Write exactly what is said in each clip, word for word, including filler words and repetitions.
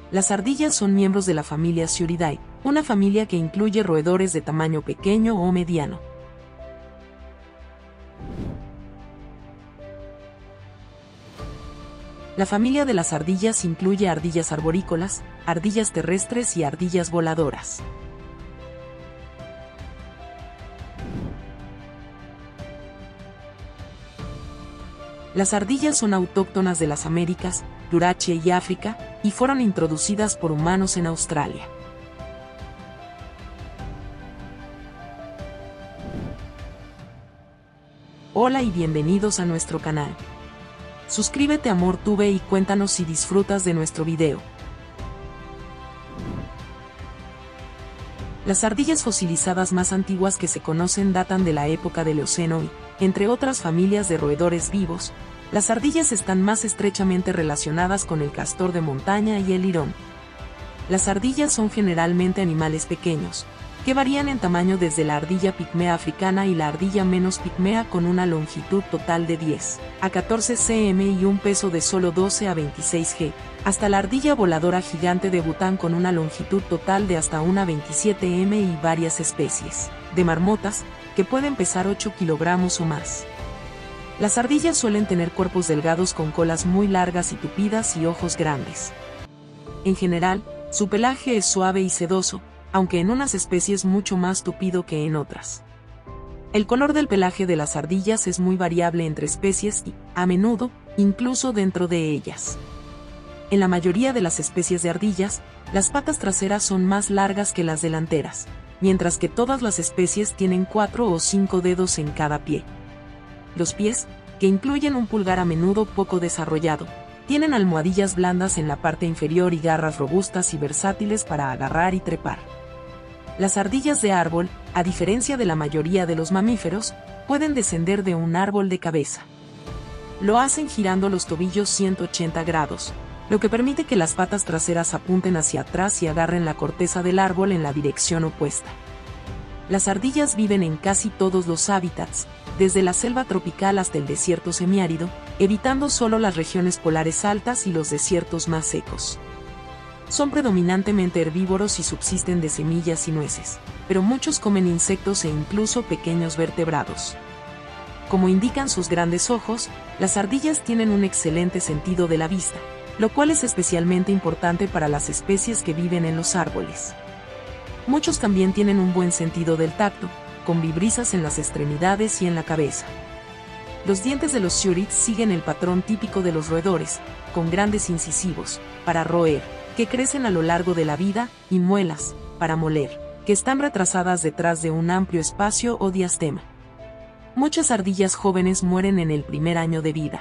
Las ardillas son miembros de la familia Sciuridae, una familia que incluye roedores de tamaño pequeño o mediano. La familia de las ardillas incluye ardillas arborícolas, ardillas terrestres y ardillas voladoras. Las ardillas son autóctonas de las Américas, Eurasia y África, y fueron introducidas por humanos en Australia. Hola y bienvenidos a nuestro canal. Suscríbete a MorTube y cuéntanos si disfrutas de nuestro video. Las ardillas fosilizadas más antiguas que se conocen datan de la época del Eoceno y, entre otras familias de roedores vivos, las ardillas están más estrechamente relacionadas con el castor de montaña y el lirón. Las ardillas son generalmente animales pequeños, que varían en tamaño desde la ardilla pigmea africana y la ardilla menos pigmea con una longitud total de diez a catorce centímetros y un peso de solo doce a veintiséis gramos, hasta la ardilla voladora gigante de Bután con una longitud total de hasta una veintisiete metros y varias especies de marmotas, que pueden pesar ocho kilogramos o más. Las ardillas suelen tener cuerpos delgados con colas muy largas y tupidas y ojos grandes. En general, su pelaje es suave y sedoso, aunque en unas especies mucho más tupido que en otras. El color del pelaje de las ardillas es muy variable entre especies y, a menudo, incluso dentro de ellas. En la mayoría de las especies de ardillas, las patas traseras son más largas que las delanteras, mientras que todas las especies tienen cuatro o cinco dedos en cada pie. Los pies, que incluyen un pulgar a menudo poco desarrollado, tienen almohadillas blandas en la parte inferior y garras robustas y versátiles para agarrar y trepar. Las ardillas de árbol, a diferencia de la mayoría de los mamíferos, pueden descender de un árbol de cabeza. Lo hacen girando los tobillos ciento ochenta grados, lo que permite que las patas traseras apunten hacia atrás y agarren la corteza del árbol en la dirección opuesta. Las ardillas viven en casi todos los hábitats, desde la selva tropical hasta el desierto semiárido, evitando solo las regiones polares altas y los desiertos más secos. Son predominantemente herbívoros y subsisten de semillas y nueces, pero muchos comen insectos e incluso pequeños vertebrados. Como indican sus grandes ojos, las ardillas tienen un excelente sentido de la vista, lo cual es especialmente importante para las especies que viven en los árboles. Muchos también tienen un buen sentido del tacto, con vibrisas en las extremidades y en la cabeza. Los dientes de los sciurids siguen el patrón típico de los roedores, con grandes incisivos, para roer, que crecen a lo largo de la vida, y muelas, para moler, que están retrasadas detrás de un amplio espacio o diastema. Muchas ardillas jóvenes mueren en el primer año de vida.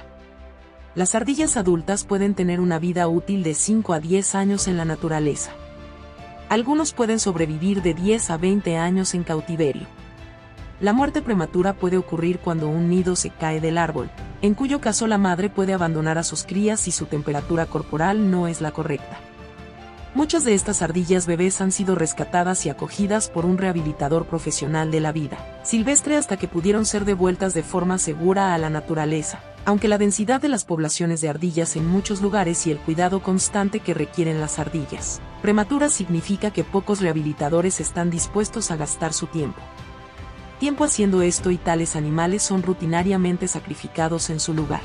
Las ardillas adultas pueden tener una vida útil de cinco a diez años en la naturaleza. Algunos pueden sobrevivir de diez a veinte años en cautiverio. La muerte prematura puede ocurrir cuando un nido se cae del árbol, en cuyo caso la madre puede abandonar a sus crías si su temperatura corporal no es la correcta. Muchas de estas ardillas bebés han sido rescatadas y acogidas por un rehabilitador profesional de la vida silvestre hasta que pudieron ser devueltas de forma segura a la naturaleza, aunque la densidad de las poblaciones de ardillas en muchos lugares y el cuidado constante que requieren las ardillas prematuras significa que pocos rehabilitadores están dispuestos a gastar su tiempo. Tiempo haciendo esto y tales animales son rutinariamente sacrificados en su lugar.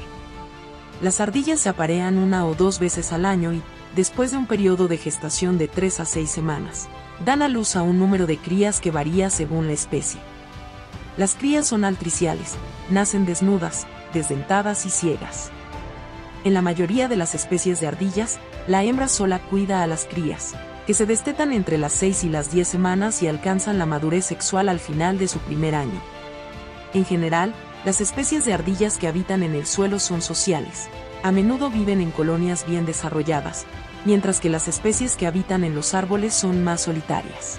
Las ardillas se aparean una o dos veces al año y, después de un periodo de gestación de tres a seis semanas, dan a luz a un número de crías que varía según la especie. Las crías son altriciales, nacen desnudas, desdentadas y ciegas. En la mayoría de las especies de ardillas, la hembra sola cuida a las crías, que se destetan entre las seis y las diez semanas y alcanzan la madurez sexual al final de su primer año. En general, las especies de ardillas que habitan en el suelo son sociales. A menudo viven en colonias bien desarrolladas, mientras que las especies que habitan en los árboles son más solitarias.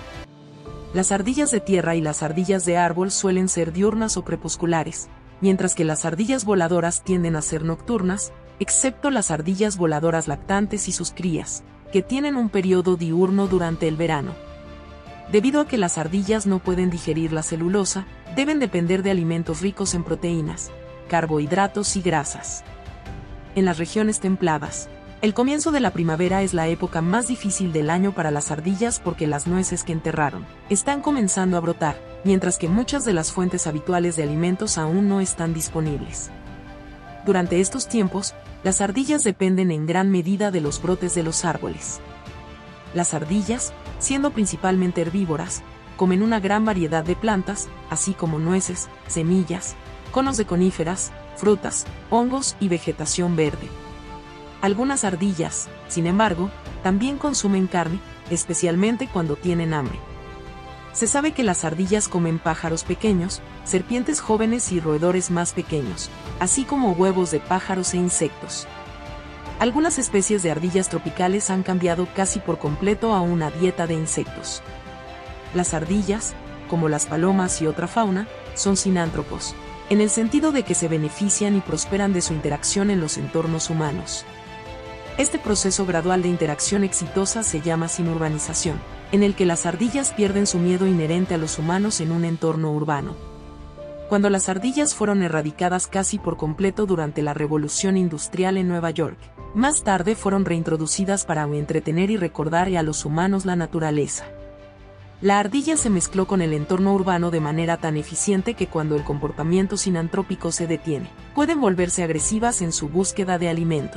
Las ardillas de tierra y las ardillas de árbol suelen ser diurnas o crepusculares, mientras que las ardillas voladoras tienden a ser nocturnas, excepto las ardillas voladoras lactantes y sus crías, que tienen un periodo diurno durante el verano. Debido a que las ardillas no pueden digerir la celulosa, deben depender de alimentos ricos en proteínas, carbohidratos y grasas. En las regiones templadas, El comienzo de la primavera es la época más difícil del año para las ardillas porque las nueces que enterraron están comenzando a brotar, mientras que muchas de las fuentes habituales de alimentos aún no están disponibles. Durante estos tiempos, las ardillas dependen en gran medida de los brotes de los árboles. Las ardillas, siendo principalmente herbívoras, comen una gran variedad de plantas, así como nueces, semillas, conos de coníferas, frutas, hongos y vegetación verde. Algunas ardillas, sin embargo, también consumen carne, especialmente cuando tienen hambre. Se sabe que las ardillas comen pájaros pequeños, serpientes jóvenes y roedores más pequeños, así como huevos de pájaros e insectos. Algunas especies de ardillas tropicales han cambiado casi por completo a una dieta de insectos. Las ardillas, como las palomas y otra fauna, son sinántropos, en el sentido de que se benefician y prosperan de su interacción en los entornos humanos. Este proceso gradual de interacción exitosa se llama sinurbanización, en el que las ardillas pierden su miedo inherente a los humanos en un entorno urbano. Cuando las ardillas fueron erradicadas casi por completo durante la Revolución Industrial en Nueva York, más tarde fueron reintroducidas para entretener y recordar a los humanos la naturaleza. La ardilla se mezcló con el entorno urbano de manera tan eficiente que cuando el comportamiento sinantrópico se detiene, pueden volverse agresivas en su búsqueda de alimento.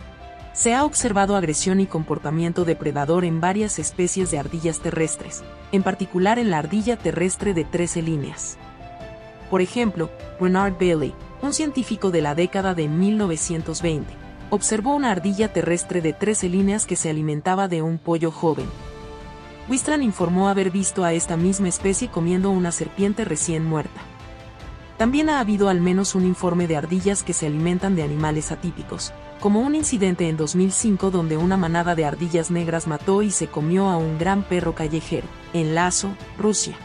Se ha observado agresión y comportamiento depredador en varias especies de ardillas terrestres, en particular en la ardilla terrestre de trece líneas. Por ejemplo, Bernard Bailey, un científico de la década de mil novecientos veinte, observó una ardilla terrestre de trece líneas que se alimentaba de un pollo joven. Wistran informó haber visto a esta misma especie comiendo una serpiente recién muerta. También ha habido al menos un informe de ardillas que se alimentan de animales atípicos, como un incidente en dos mil cinco donde una manada de ardillas negras mató y se comió a un gran perro callejero, en Lazo, Rusia.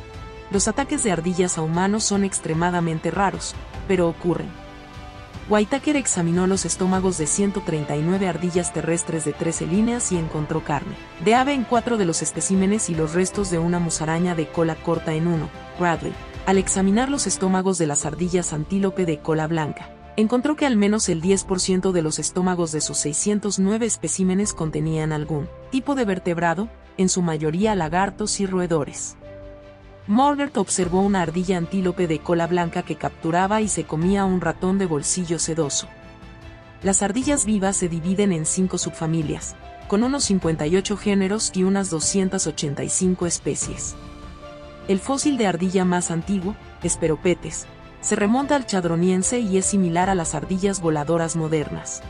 Los ataques de ardillas a humanos son extremadamente raros, pero ocurren. Whitaker examinó los estómagos de ciento treinta y nueve ardillas terrestres de trece líneas y encontró carne de ave en cuatro de los especímenes y los restos de una musaraña de cola corta en uno. Bradley, al examinar los estómagos de las ardillas antílope de cola blanca, encontró que al menos el diez por ciento de los estómagos de sus seiscientos nueve especímenes contenían algún tipo de vertebrado, en su mayoría lagartos y roedores. Morgert observó una ardilla antílope de cola blanca que capturaba y se comía a un ratón de bolsillo sedoso. Las ardillas vivas se dividen en cinco subfamilias, con unos cincuenta y ocho géneros y unas doscientas ochenta y cinco especies. El fósil de ardilla más antiguo, Speropetes, se remonta al Chadroniense y es similar a las ardillas voladoras modernas.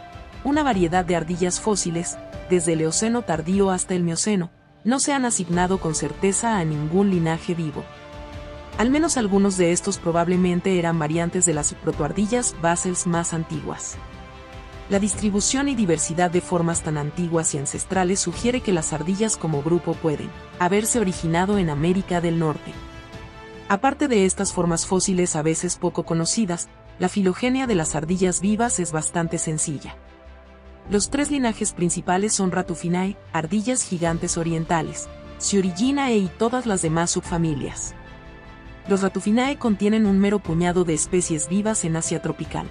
Una variedad de ardillas fósiles, desde el Eoceno tardío hasta el Mioceno, no se han asignado con certeza a ningún linaje vivo. Al menos algunos de estos probablemente eran variantes de las protoardillas basales más antiguas. La distribución y diversidad de formas tan antiguas y ancestrales sugiere que las ardillas como grupo pueden haberse originado en América del Norte. Aparte de estas formas fósiles a veces poco conocidas, la filogenia de las ardillas vivas es bastante sencilla. Los tres linajes principales son Ratufinae, ardillas gigantes orientales, Sciuriginae y todas las demás subfamilias. Los Ratufinae contienen un mero puñado de especies vivas en Asia tropical.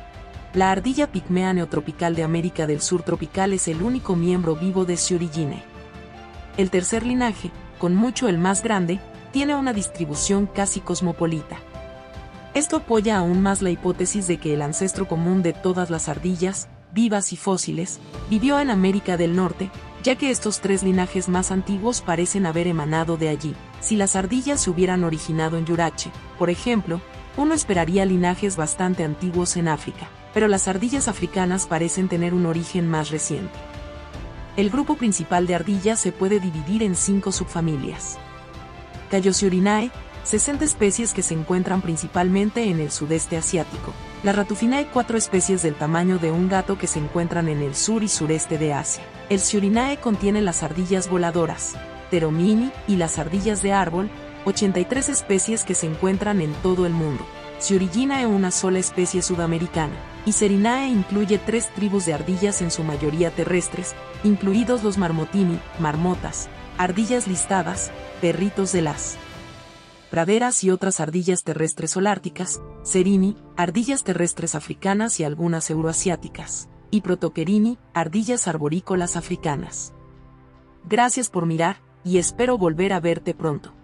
La ardilla pigmea neotropical de América del Sur tropical es el único miembro vivo de Sciuriginae. El tercer linaje, con mucho el más grande, tiene una distribución casi cosmopolita. Esto apoya aún más la hipótesis de que el ancestro común de todas las ardillas, vivas y fósiles, vivió en América del Norte, ya que estos tres linajes más antiguos parecen haber emanado de allí. Si las ardillas se hubieran originado en Yurache, por ejemplo, uno esperaría linajes bastante antiguos en África, pero las ardillas africanas parecen tener un origen más reciente. El grupo principal de ardillas se puede dividir en cinco subfamilias. Cayosciurinae, sesenta especies que se encuentran principalmente en el sudeste asiático. La Ratufinae, cuatro especies del tamaño de un gato que se encuentran en el sur y sureste de Asia. El Sciurinae contiene las ardillas voladoras, Pteromini, y las ardillas de árbol, ochenta y tres especies que se encuentran en todo el mundo. Sciuriginae, una sola especie sudamericana. Y Serinae incluye tres tribus de ardillas en su mayoría terrestres, incluidos los marmotini, marmotas, ardillas listadas, perritos de las praderas y otras ardillas terrestres holárticas, Serini, ardillas terrestres africanas y algunas euroasiáticas. y Protoquerini, ardillas arborícolas africanas. Gracias por mirar, y espero volver a verte pronto.